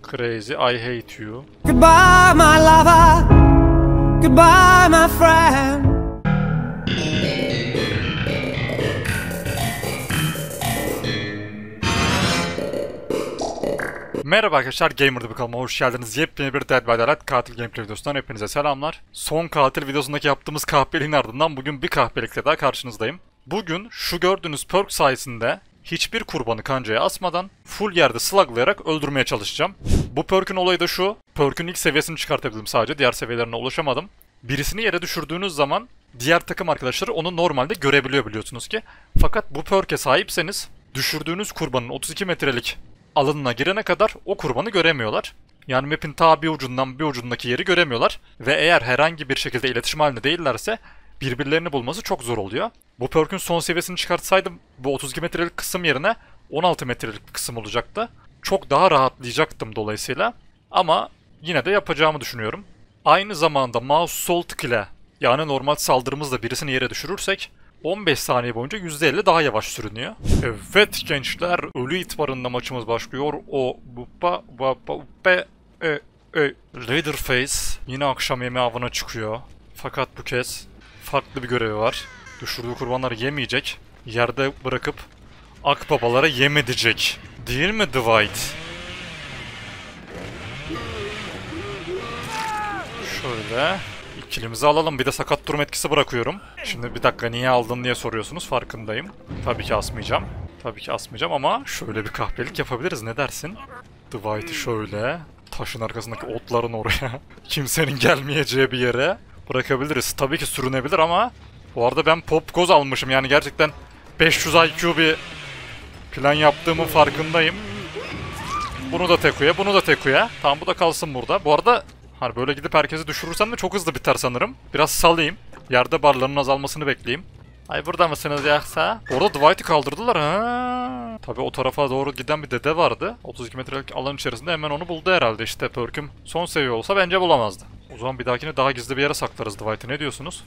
Crazy, I hate you. Goodbye my lover, goodbye my friend. Merhaba arkadaşlar, Gamer'da bir kanalıma hoş geldiniz. Yepyeni bir Dead by Daylight katil gameplay videosundan hepinize selamlar. Son katil videosundaki yaptığımız kahpeliğin ardından bugün bir kahpelikle daha karşınızdayım. Bugün şu gördüğünüz perk sayesinde hiçbir kurbanı kancaya asmadan full yerde sluglayarak öldürmeye çalışacağım. Bu perk'ün olayı da şu: perk'ün ilk seviyesini çıkartabildim sadece, diğer seviyelerine ulaşamadım. Birisini yere düşürdüğünüz zaman diğer takım arkadaşları onu normalde görebiliyor biliyorsunuz ki. Fakat bu perk'e sahipseniz düşürdüğünüz kurbanın 32 metrelik alanına girene kadar o kurbanı göremiyorlar. Yani map'in ta bir ucundan bir ucundaki yeri göremiyorlar. Ve eğer herhangi bir şekilde iletişim halinde değillerse birbirlerini bulması çok zor oluyor. Bu perk'ün son seviyesini çıkartsaydım bu 32 metrelik kısım yerine 16 metrelik bir kısım olacaktı. Çok daha rahatlayacaktım dolayısıyla. Ama yine de yapacağımı düşünüyorum. Aynı zamanda mouse sol tık ile, yani normal saldırımızla birisini yere düşürürsek 15 saniye boyunca %50 daha yavaş sürünüyor. Evet gençler, ölü itibarında maçımız başlıyor. Leatherface yine akşam yemeği avına çıkıyor. Fakat bu kez farklı bir görevi var. Düşürdüğü kurbanları yemeyecek, yerde bırakıp akbabalara yem edecek. Değil mi Dwight? Şöyle kilimizi alalım. Bir de sakat durum etkisi bırakıyorum. Şimdi bir dakika, niye aldın diye soruyorsunuz, farkındayım. Tabii ki asmayacağım. Tabii ki asmayacağım ama şöyle bir kahpelik yapabiliriz, ne dersin? Dwight'ı şöyle taşın arkasındaki otların oraya kimsenin gelmeyeceği bir yere bırakabiliriz. Tabii ki sürünebilir ama bu arada ben pop koz almışım, yani gerçekten 500 IQ bir plan yaptığımın farkındayım. Bunu da tekuya, bunu da tekuya. Tamam, bu da kalsın burada. Bu arada hani böyle gidip herkesi düşürürsem de çok hızlı biter sanırım. Biraz salayım. Yerde barların azalmasını bekleyeyim. Ay burada mısınız yoksa? Orada Dwight'ı kaldırdılar ha. Tabii o tarafa doğru giden bir dede vardı. 32 metrelik alan içerisinde hemen onu buldu herhalde. İşte perk'üm son seviye olsa bence bulamazdı. O zaman bir dahakine daha gizli bir yere saklarız Dwight'ı. Ne diyorsunuz?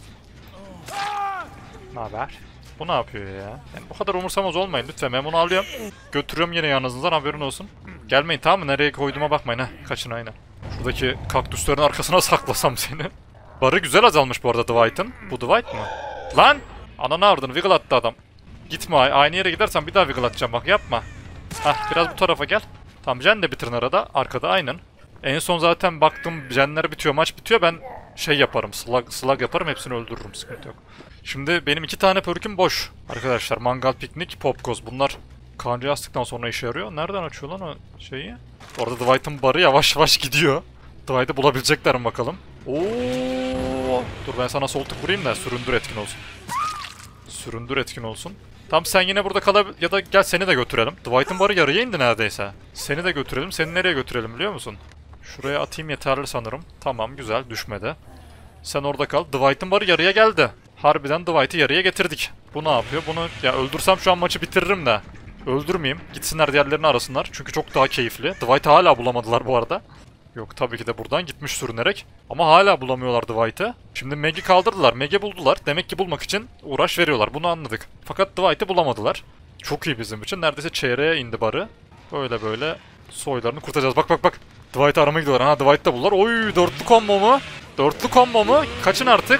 Naber? Bu ne yapıyor ya? Yani bu kadar umursamaz olmayın lütfen. Ben bunu alıyorum. Götürüyorum yine yanınızdan, haberin olsun. Gelmeyin, tamam mı? Nereye koyduğuma bakmayın ha. Kaçın aynen. Şuradaki kaktüslerin arkasına saklasam seni. Barı güzel azalmış bu arada Dwight'ın. Bu Dwight mı? Lan! Ananı ardını wiggle attı adam. Gitme, aynı yere gidersen bir daha wiggle atacağım, bak yapma. Hah, biraz bu tarafa gel. Tamam, Jen de bitirin arada. Arkada aynen. En son zaten baktım Jen'ler bitiyor, maç bitiyor, ben şey yaparım, slug yaparım, hepsini öldürürüm, sıkıntı yok. Şimdi benim 2 tane perk'üm boş arkadaşlar. Mangal, piknik, popkoz. Bunlar kanca yastıktan sonra işe yarıyor. Nereden açıyor lan o şeyi? Orada Dwight'ın barı yavaş yavaş gidiyor. Dwight'ı bulabilecekler mi bakalım? Oo! Dur ben sana sol tık vurayım da süründür etkin olsun. Süründür etkin olsun. Tamam, sen yine burada kalabilir ya da gel seni de götürelim. Dwight'ın barı yarıya indi neredeyse. Seni de götürelim. Seni nereye götürelim biliyor musun? Şuraya atayım, yeterli sanırım. Tamam, güzel, düşmedi. Sen orada kal. Dwight'ın barı yarıya geldi. Harbiden Dwight'ı yarıya getirdik. Bu ne yapıyor? Bunu ya öldürsem şu an maçı bitiririm de. Öldürmeyeyim. Gitsinler diğerlerini arasınlar. Çünkü çok daha keyifli. Dwight'ı hala bulamadılar bu arada. Yok, tabii ki de buradan gitmiş sürünerek. Ama hala bulamıyorlar Dwight'ı. Şimdi Mag'i kaldırdılar. Mag'i buldular. Demek ki bulmak için uğraş veriyorlar. Bunu anladık. Fakat Dwight'ı bulamadılar. Çok iyi bizim için. Neredeyse çeyreğe indi barı. Böyle böyle soylarını kurtaracağız. Bak bak bak. Dwight'ı aramaya gidiyorlar. Ha, Dwight'ı buldular. Oy, dörtlü combo mu? Dörtlü combo mu? Kaçın artık.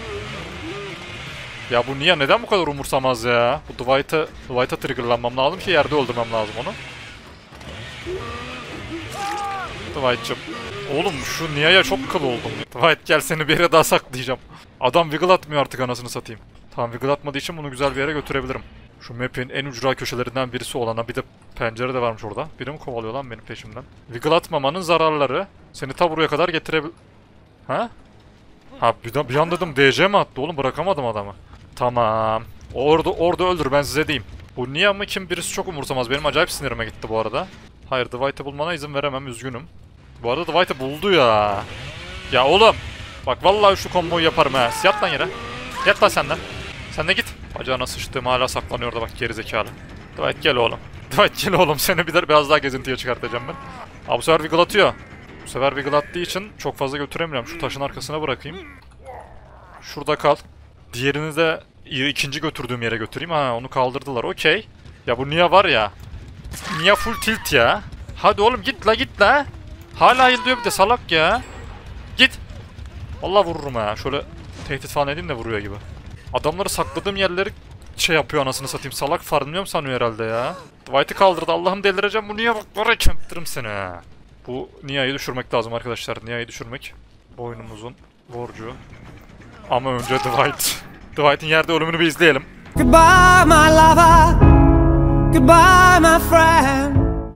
Ya bu niye, neden bu kadar umursamaz ya? Bu Dwight'a triggerlanmam lazım ki yerde öldürmem lazım onu. Dwight'cım. Oğlum şu Nia'ya çok kıl oldum. Dwight gel, seni bir yere daha saklayacağım. Adam wiggle atmıyor artık, anasını satayım. Tamam, wiggle atmadığı için bunu güzel bir yere götürebilirim. Şu map'in en ücra köşelerinden birisi olana, bir de pencere de varmış orada. Biri mi kovalıyor lan benim peşimden? Wiggle atmamanın zararları. Seni ta buraya kadar getirebil... Ha? Ha, bir an dedim DC mi attı oğlum, bırakamadım adamı. Tamam. Orada öldür, ben size diyeyim. Bu Nia mı kim, birisi çok umursamaz. Benim acayip sinirime gitti bu arada. Hayır, Dwight'ı bulmana izin veremem, üzgünüm. Bu arada Dwight'ı buldu ya. Ya oğlum. Bak vallahi şu komboyu yaparım ha. Yat lan yere. Yat lan senden. Sen de git. Bacağına sıçtığım hala saklanıyor da bak, gerizekalı. Dwight gel oğlum. Dwight gel oğlum. Seni biraz daha gezintiye çıkartacağım ben. Abi bu sefer wiggle atıyor. Bu sefer wiggle attığı için çok fazla götüremiyorum. Şu taşın arkasına bırakayım. Şurada kal. Diğerini de ikinci götürdüğüm yere götüreyim. Ha, onu kaldırdılar. Okey. Ya bu Nia var ya. Nia full tilt ya. Hadi oğlum git la git la. Hala heal diyor bir de salak ya. Git. Vallahi vururum ha. Şöyle tehdit falan edeyim de vuruyor gibi. Adamları sakladığım yerleri şey yapıyor anasını satayım. Salak farmlıyorum sanıyor herhalde ya. Dwight'ı kaldırdı. Allah'ım delireceğim. Bu niye bak var ya çömtürüm seni ha. Bu Nia'yı düşürmek lazım arkadaşlar. Nia'yı düşürmek. Boynumuzun borcu. Ama önce Dwight. Dwight'in yerde ölümünü bir izleyelim. Goodbye, my lover. Goodbye, my friend.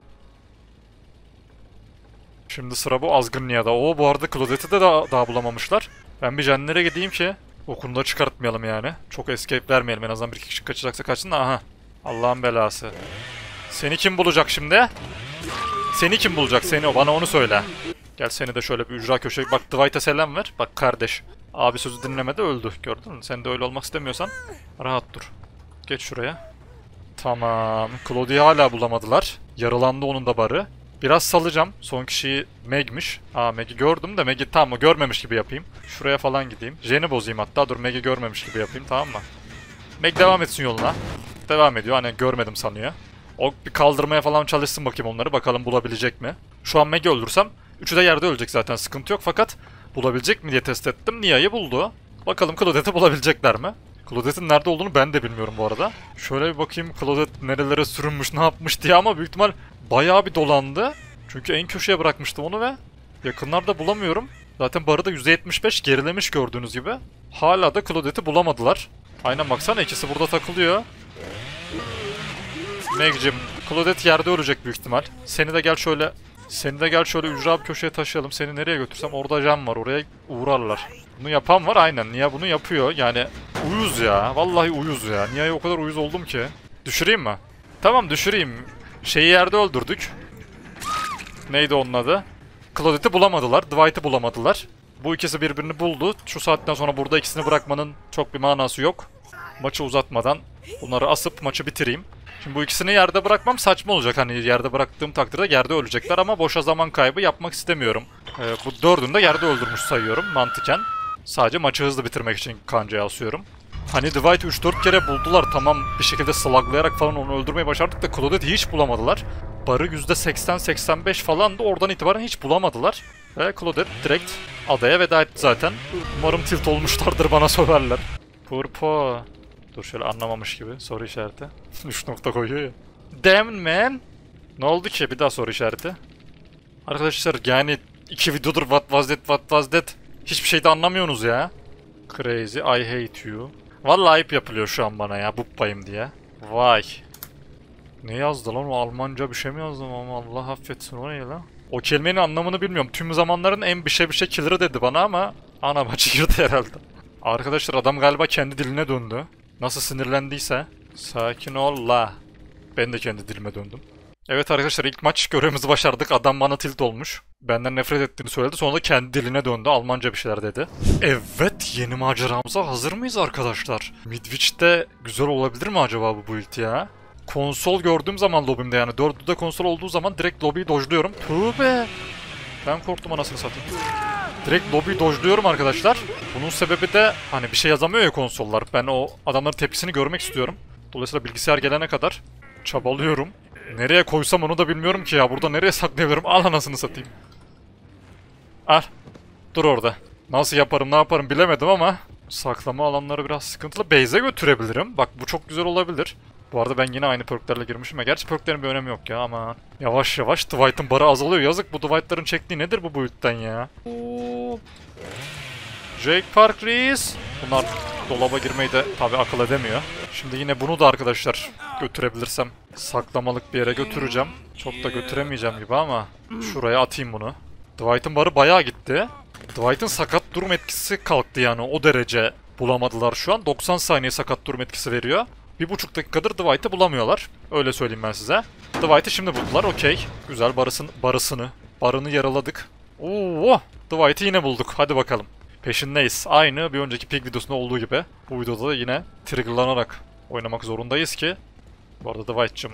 Şimdi sıra bu azgın Nia'da. Oo, bu arada Claudette'i de daha bulamamışlar. Ben bir Jenner'e gideyim ki okunu da çıkartmayalım yani. Çok escape vermeyelim. En azından bir iki kişi kaçacaksa kaçsın da. Aha. Allah'ın belası. Seni kim bulacak şimdi? Seni kim bulacak? Seni o. Bana onu söyle. Gel seni de şöyle bir ücra köşeye. Bak Dwight'a selam ver. Bak kardeş. Abi sözü dinlemedi öldü. Gördün mü? Sen de öyle olmak istemiyorsan rahat dur. Geç şuraya. Tamam. Claudia'yı hala bulamadılar. Yaralandı onun da barı. Biraz salacağım. Son kişiyi Meg'miş. Aa, Meg'i gördüm de Meg'i tamam mı? Görmemiş gibi yapayım. Şuraya falan gideyim. Jen'i bozayım hatta. Dur, Meg'i görmemiş gibi yapayım, tamam mı? Meg devam etsin yoluna. Devam ediyor. Hani görmedim sanıyor. O bir kaldırmaya falan çalışsın bakayım onları. Bakalım bulabilecek mi? Şu an Meg'i öldürsem üçü de yerde ölecek zaten. Sıkıntı yok fakat bulabilecek mi diye test ettim. Nia'yı buldu. Bakalım Claudette'i bulabilecekler mi? Claudette'in nerede olduğunu ben de bilmiyorum bu arada. Şöyle bir bakayım Claudette nerelere sürünmüş, ne yapmış diye, ama büyük ihtimal bayağı bir dolandı. Çünkü en köşeye bırakmıştım onu ve yakınlarda bulamıyorum. Zaten barı da %75 gerilemiş gördüğünüz gibi. Hala da Claudette'i bulamadılar. Aynen, baksana ikisi burada takılıyor. Meg'cim, Claudette yerde ölecek büyük ihtimal. Seni de gel şöyle ücra bir köşeye taşıyalım. Seni nereye götürsem orada cam var. Oraya uğrarlar. Bunu yapan var aynen. Nia bunu yapıyor. Yani uyuz ya. Vallahi uyuz ya. Nia'ya o kadar uyuz oldum ki. Düşüreyim mi? Tamam, düşüreyim. Şeyi yerde öldürdük. Neydi onun adı? Claudette'i bulamadılar. Dwight'ı bulamadılar. Bu ikisi birbirini buldu. Şu saatten sonra burada ikisini bırakmanın çok bir manası yok. Maçı uzatmadan bunları asıp maçı bitireyim. Şimdi bu ikisini yerde bırakmam saçma olacak. Hani yerde bıraktığım takdirde yerde ölecekler ama boşa zaman kaybı yapmak istemiyorum. Bu dördünü de yerde öldürmüş sayıyorum mantıken. Sadece maçı hızlı bitirmek için kancaya asıyorum. Hani Dwight'ı 3-4 kere buldular, tamam, bir şekilde sluglayarak falan onu öldürmeyi başardık da Claudette'i hiç bulamadılar. Barı %80-85 falan da oradan itibaren hiç bulamadılar. Ve Claudette direkt adaya veda etti zaten. Umarım tilt olmuşlardır, bana söverler. Purpo. Dur şöyle, anlamamış gibi soru işareti. 3 nokta koyuyor ya. Damn man. Ne oldu ki? Bir daha soru işareti. Arkadaşlar yani 2 videodur what was that. Hiçbir şey de anlamıyorsunuz ya. Crazy, I hate you. Vallahi ayıp yapılıyor şu an bana ya, bupbayım diye. Vay. Ne yazdı lan o, Almanca bir şey mi yazdım ama Allah affetsin, o ne lan? O kelimenin anlamını bilmiyorum. Tüm zamanların en bir şey killer'ı dedi bana ama ana bacı girdi herhalde. Arkadaşlar adam galiba kendi diline döndü. Nasıl sinirlendiyse. Sakin ol la. Ben de kendi dilime döndüm. Evet arkadaşlar, ilk maç görevimizi başardık. Adam bana tilt olmuş. Benden nefret ettiğini söyledi. Sonra da kendi diline döndü. Almanca bir şeyler dedi. Evet, yeni maceramıza hazır mıyız arkadaşlar? Midwich güzel olabilir mi acaba bu build ya? Konsol gördüğüm zaman lobimde, yani 4'de konsol olduğu zaman direkt lobiyi dojluyorum. Tövbe. Ben korktum anasını satayım. Direkt lobiyi dojluyorum arkadaşlar. Bunun sebebi de hani bir şey yazamıyor ya konsollar. Ben o adamların tepkisini görmek istiyorum. Dolayısıyla bilgisayar gelene kadar çabalıyorum. Nereye koysam onu da bilmiyorum ki ya. Burada nereye saklayabilirim? Al anasını satayım. Al. Dur orada. Nasıl yaparım, ne yaparım bilemedim ama saklama alanları biraz sıkıntılı. Base'e götürebilirim. Bak bu çok güzel olabilir. Bu arada ben yine aynı perklerle girmişim. Gerçi perklerin bir önemi yok ya, aman. Yavaş yavaş Dwight'ın barı azalıyor. Yazık, bu Dwight'ların çektiği nedir bu build'den ya? Jake Park Reis. Bunlar dolaba girmeyi de tabi akıl edemiyor. Şimdi yine bunu da arkadaşlar götürebilirsem saklamalık bir yere götüreceğim. Çok da götüremeyeceğim gibi ama şuraya atayım bunu. Dwight'ın barı bayağı gitti. Dwight'ın sakat durum etkisi kalktı yani, o derece bulamadılar şu an. 90 saniye sakat durum etkisi veriyor. 1,5 dakikadır Dwight'ı bulamıyorlar. Öyle söyleyeyim ben size. Dwight'ı şimdi buldular, okey. Güzel, barını yaraladık. Oo, Dwight'ı yine bulduk, hadi bakalım. Peşindeyiz. Aynı bir önceki Pig videosunda olduğu gibi. Bu videoda da yine triggerlanarak oynamak zorundayız ki. Bu arada Dwight'cım.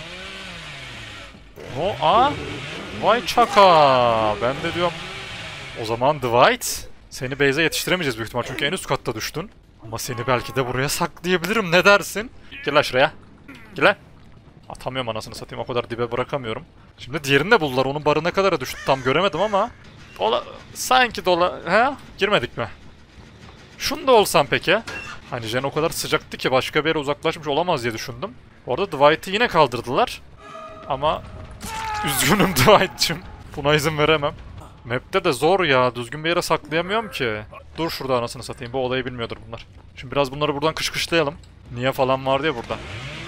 Vay çaka. Ben de diyorum. O zaman Dwight, seni base'e yetiştiremeyeceğiz büyük ihtimal çünkü en üst katta düştün. Ama seni belki de buraya saklayabilirim, ne dersin? Gel lan şuraya. Gel lan. Atamıyorum anasını satayım, o kadar dibe bırakamıyorum. Şimdi diğerini de buldular. Onun barı ne kadara düştü tam göremedim ama. Sanki he? Girmedik mi? Şunu da olsam peki. Hani Jen o kadar sıcaktı ki başka bir yere uzaklaşmış olamaz diye düşündüm. Orada Dwight'ı yine kaldırdılar. Ama üzgünüm Dwight'cığım. Buna izin veremem. Map'te de zor ya. Düzgün bir yere saklayamıyorum ki. Dur şurada anasını satayım. Bu olayı bilmiyordur bunlar. Şimdi biraz bunları buradan kışkışlayalım. Niye falan vardı ya burada.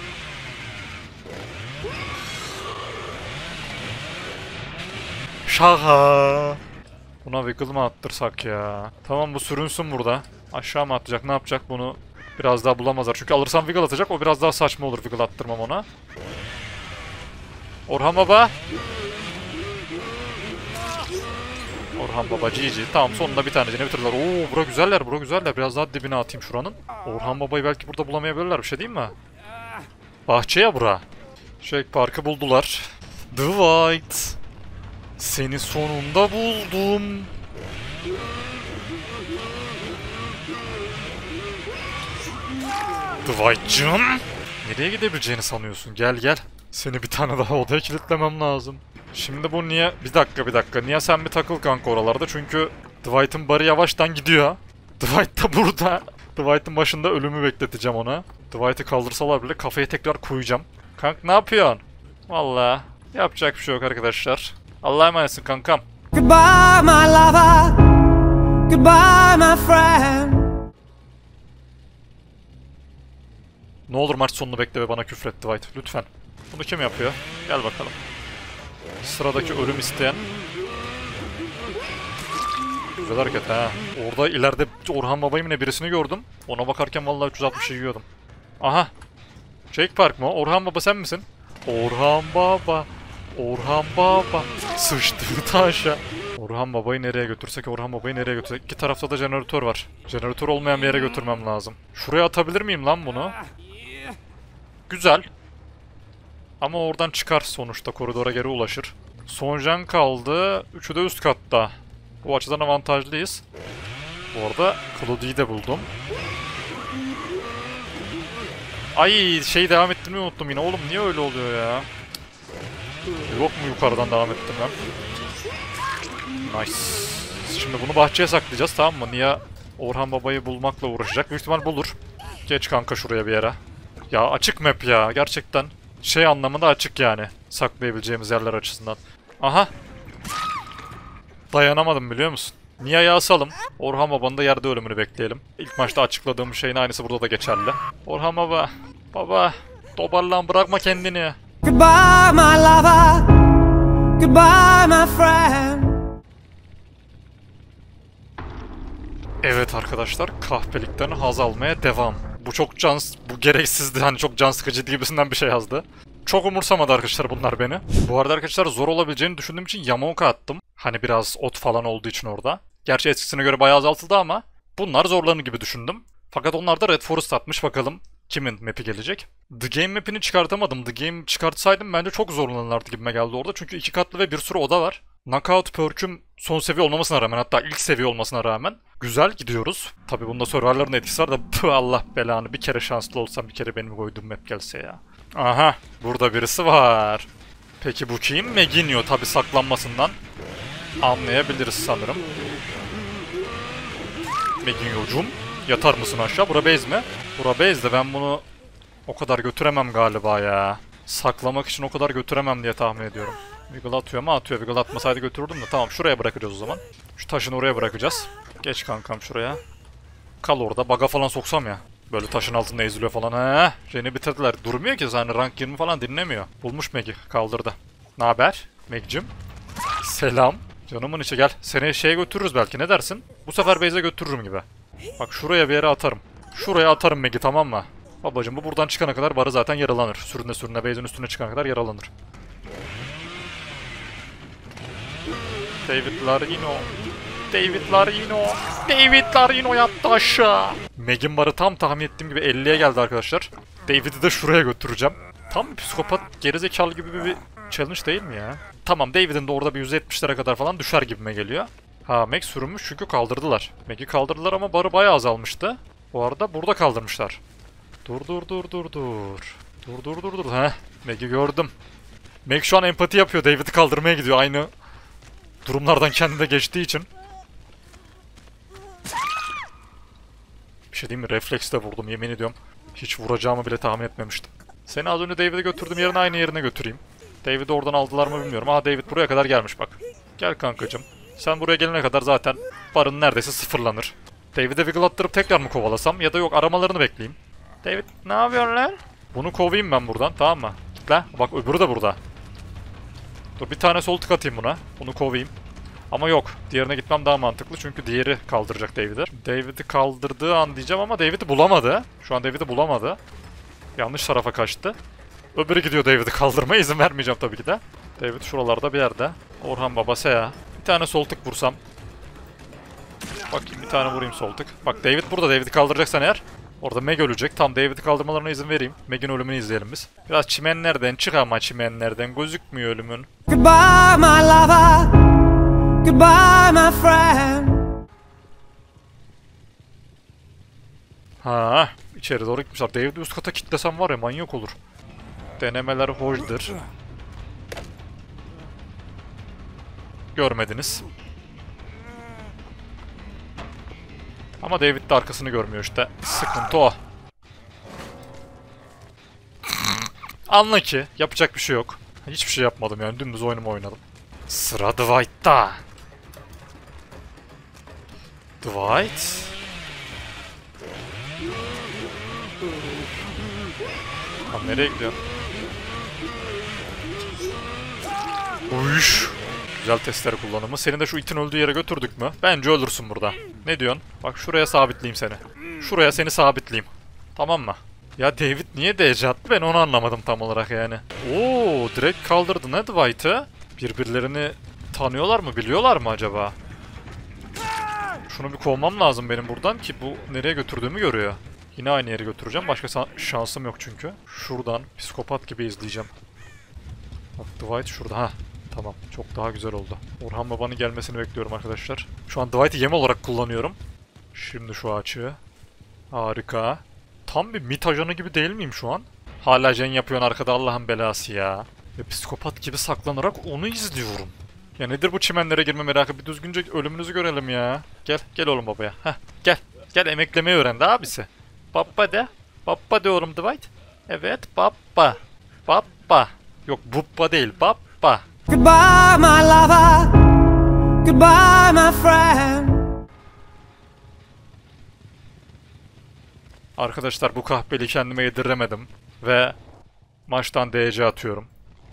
Şaka. Buna wiggle mı attırsak ya? Tamam bu sürünsün burada. Aşağı mı atacak? Ne yapacak? Bunu biraz daha bulamazlar. Çünkü alırsam wiggle atacak. O biraz daha saçma olur wiggle attırmam ona. Orhan Baba. Orhan Baba GG. Tamam sonunda bir tanecini bitirdiler. Oo bura güzeller, bura güzeller. Biraz daha dibine atayım şuranın. Orhan Baba'yı belki burada bulamayabilirler. Bir şey değil mi? Bahçeye bura. Shake Park'ı buldular. Dwight. Seni sonunda buldum. Dwight'cığım. Nereye gidebileceğini sanıyorsun? Gel gel. Seni bir tane daha odaya kilitlemem lazım. Şimdi bu niye... Bir dakika. Niye sen bir takıl kanka oralarda? Çünkü Dwight'ın barı yavaştan gidiyor. Dwight da burada. Dwight'ın başında ölümü bekleteceğim ona. Dwight'ı kaldırsalar bile kafayı tekrar koyacağım. Kank ne yapıyorsun? Vallahi yapacak bir şey yok arkadaşlar. Allah'a emanetsin kankam. Goodbye, my lover. Goodbye, my friend. Ne olur maç sonunu bekle ve bana küfret Dwight. Lütfen. Bunu kim yapıyor? Gel bakalım. Sıradaki ölüm isteyen. Güzel hareket ha. Orada ileride Orhan Baba'yı ne birisini gördüm. Ona bakarken vallahi 360 yiyordum. Aha. Shake Park mı? Orhan Baba sen misin? Orhan Baba. Orhan Baba. Sıçtı taşa. Orhan Baba'yı nereye götürsek, Orhan Baba'yı nereye götürsek. İki tarafta da jeneratör var. Jeneratör olmayan bir yere götürmem lazım. Şuraya atabilir miyim lan bunu? Güzel. Ama oradan çıkar sonuçta, koridora geri ulaşır. Son jen kaldı. Üçü de üst katta. Bu açıdan avantajlıyız. Bu arada Claudie'yi de buldum. Ay devam ettirmeyi unuttum yine. Oğlum niye öyle oluyor ya? Yok mu yukarıdan devam ettirmem? Nice. Şimdi bunu bahçeye saklayacağız, tamam mı? Niye Orhan Baba'yı bulmakla uğraşacak? Büyük ihtimal bulur. Geç kanka şuraya bir yere. Ya açık map ya gerçekten. Şey anlamında açık yani. Saklayabileceğimiz yerler açısından. Aha. Dayanamadım biliyor musun? Niye'yi asalım. Orhan Baba'nın da yerde ölümünü bekleyelim. İlk maçta açıkladığım şeyin aynısı burada da geçerli. Orhan Baba. Baba. Toparlan, bırakma kendini. Goodbye, my lover. Goodbye, my friend. Evet arkadaşlar, kahpelikten haz almaya devam. Bu gereksizdi, hani çok can sıkıcı gibisinden bir şey yazdı. Çok umursamadı arkadaşlar bunlar beni. Bu arada arkadaşlar zor olabileceğini düşündüğüm için Yamaoka attım. Hani biraz ot falan olduğu için orada. Gerçi eskisine göre bayağı azaltıldı ama bunlar zorlanır gibi düşündüm. Fakat onlar da Red Forest atmış, bakalım kimin map'i gelecek. The Game map'ini çıkartamadım. The Game çıkartsaydım bence çok zorlanırlardı gibime geldi orada. Çünkü 2 katlı ve bir sürü oda var. Knockout perk'üm son seviye olmamasına rağmen, hatta ilk seviye olmasına rağmen güzel gidiyoruz. Tabi bunda serverların etkisi var da Allah belanı, bir kere şanslı olsam, bir kere benim koyduğum map gelse ya. Aha, burada birisi var. Peki bu kim? Meginio, tabi saklanmasından anlayabiliriz sanırım. Meginio'cum, yatar mısın aşağı? Bura base mi? Bura base de ben bunu o kadar götüremem galiba ya. Saklamak için o kadar götüremem diye tahmin ediyorum. Wiggle atıyor mu? Atıyor. Wiggle atmasaydı götürürdüm de. Tamam, şuraya bırakacağız o zaman. Şu taşını oraya bırakacağız. Geç kankam şuraya. Kal orada. Bug'a falan soksam ya. Böyle taşın altında eziliyor falan. He, Jen'i bitirdiler. Durmuyor ki zaten, rank 20 falan dinlemiyor. Bulmuş Meg'i. Kaldırdı. Naber Meg'cim? Selam. Canımın içi gel. Seni şeye götürürüz belki, ne dersin? Bu sefer base'e götürürüm gibi. Bak şuraya bir yere atarım. Şuraya atarım Meg'i, tamam mı? Babacım bu buradan çıkana kadar barı zaten yaralanır. Sürüne sürüne base'in üstüne çıkana kadar yaralanır. David Larino. David Larino. David Larino yattı aşağı. Meg'in barı tam tahmin ettiğim gibi 50'ye geldi arkadaşlar. David'i de şuraya götüreceğim. Tam psikopat gerizekalı gibi bir challenge değil mi ya? Tamam, David'in de orada bir 170'lere kadar falan düşer gibime geliyor. Ha, Meg sürünmüş çünkü kaldırdılar. Meg'i kaldırdılar ama barı bayağı azalmıştı. Bu arada burada kaldırmışlar. Dur. Dur. Heh, Meg'i gördüm. Meg şu an empati yapıyor. David'i kaldırmaya gidiyor. Aynı durumlardan kendine geçtiği için. Bir şey diyeyim mi? Refleksle vurdum yemin ediyorum. Hiç vuracağımı bile tahmin etmemiştim. Seni az önce David'e götürdüğüm yerin aynı yerine götüreyim. David'i oradan aldılar mı bilmiyorum. Aha David buraya kadar gelmiş bak. Gel kankacım. Sen buraya gelene kadar zaten barın neredeyse sıfırlanır. David'e wiggle attırıp tekrar mı kovalasam ya da yok aramalarını bekleyeyim. David ne yapıyorsun lan? Bunu kovayım ben buradan, tamam mı? Git lan. Bak öbürü de burada. Dur bir tane sol tık atayım buna. Bunu kovayım. Ama yok. Diğerine gitmem daha mantıklı çünkü diğeri kaldıracak David'i. David'i kaldırdığı an diyeceğim ama David'i bulamadı. Şu an David'i bulamadı. Yanlış tarafa kaçtı. Öbürü gidiyor David'i kaldırmaya, izin vermeyeceğim tabii ki de. David şuralarda bir yerde. Orhan Baba Seya. Bir tane sol tık vursam. Bakayım bir tane vurayım sol tık. Bak David burada. David'i kaldıracaksan eğer. Orada Meg ölecek. Tam David'i kaldırmalarına izin vereyim. Meg'in ölümünü izleyelim biz. Biraz çimenlerden çık ama çimenlerden. Gözükmüyor ölümün. Goodbye, my lover. Goodbye, my friend. Ha, içeri doğru gitmişler. David'i üst kata kilitlesem var ya manyak olur. Denemeler hoşdur. Görmediniz. Ama David de arkasını görmüyor işte. Sıkıntı o. Anla ki yapacak bir şey yok. Hiçbir şey yapmadım yani, dümdüz oyunumu oynadım. Sıra Dwight'ta. Dwight. Lan nereye gidiyor? Uyuş. Güzel testere kullanımı. Seni de şu itin öldüğü yere götürdük mü? Bence ölürsün burada. Ne diyorsun? Bak şuraya sabitleyeyim seni. Şuraya seni sabitleyeyim. Tamam mı? Ya David niye DC attı? Ben onu anlamadım tam olarak yani. Oo, direkt kaldırdı ne Dwight'ı? Birbirlerini tanıyorlar mı? Biliyorlar mı acaba? Şunu bir kovmam lazım benim buradan ki bu nereye götürdüğümü görüyor. Yine aynı yere götüreceğim. Başka şansım yok çünkü. Şuradan psikopat gibi izleyeceğim. Bak Dwight şurada. Ha. Tamam. Çok daha güzel oldu. Orhan Baba'nın gelmesini bekliyorum arkadaşlar. Şu an Dwight'i yem olarak kullanıyorum. Şimdi şu açığı. Harika. Tam bir MİT ajanı gibi değil miyim şu an? Hala jen yapıyorsun arkada, Allah'ın belası ya. Ve psikopat gibi saklanarak onu izliyorum. Ya nedir bu çimenlere girme merakı? Bir düzgünce ölümünüzü görelim ya. Gel. Gel oğlum babaya. Heh. Gel. Gel emeklemeyi öğrendi abisi. Baba de. Baba diyorum Dwight. Evet baba. Baba. Yok bubba değil baba. Goodbye, my lover. Goodbye, my friend. Arkadaşlar bu kahpeli kendime yediremedim. Ve maçtan DC atıyorum.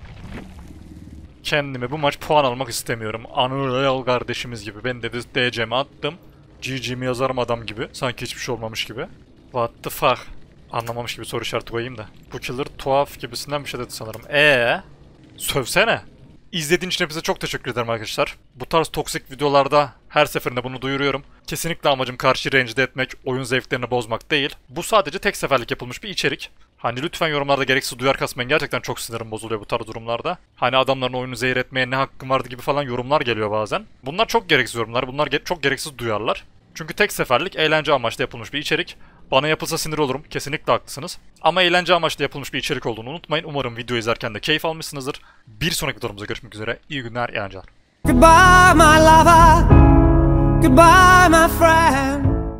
Kendime bu maç puan almak istemiyorum. Anıl kardeşimiz gibi. Ben de DC'mi attım. GG'mi yazarım adam gibi. Sanki hiçbir şey olmamış gibi. What the fuck? Anlamamış gibi soru işareti koyayım da. Bu killer tuhaf gibisinden bir şey dedi sanırım. Sövsene. İzlediğin için hepinize çok teşekkür ederim arkadaşlar. Bu tarz toksik videolarda her seferinde bunu duyuruyorum. Kesinlikle amacım karşıyı rencide etmek, oyun zevklerini bozmak değil. Bu sadece tek seferlik yapılmış bir içerik. Hani lütfen yorumlarda gereksiz duyar kasmayın. Gerçekten çok sinirim bozuluyor bu tarz durumlarda. Hani adamların oyunu zehir etmeye ne hakkım vardı gibi falan yorumlar geliyor bazen. Bunlar çok gereksiz yorumlar. Bunlar çok gereksiz duyarlar. Çünkü tek seferlik eğlence amaçlı yapılmış bir içerik. Bana yapılsa sinir olurum. Kesinlikle haklısınız. Ama eğlence amaçlı yapılmış bir içerik olduğunu unutmayın. Umarım video izlerken de keyif almışsınızdır. Bir sonraki videomuzda görüşmek üzere. İyi günler, iyi eğlenceler. Goodbye, my lover. Goodbye, my friend.